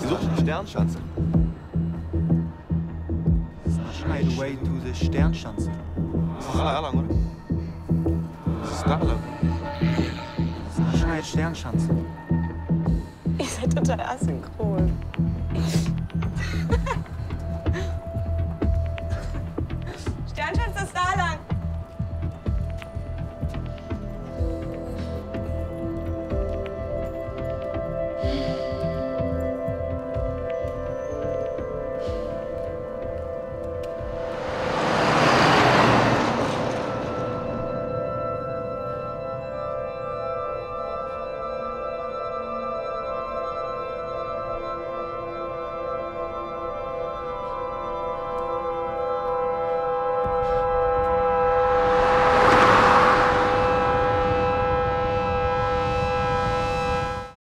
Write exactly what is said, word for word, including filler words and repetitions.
So, Sternschanze. Highway to the Sternschanze. Sağ lan oraya. Starland. Schnell Sternschanze. Ihr seid total asynchron. Sternschanze ist da lang.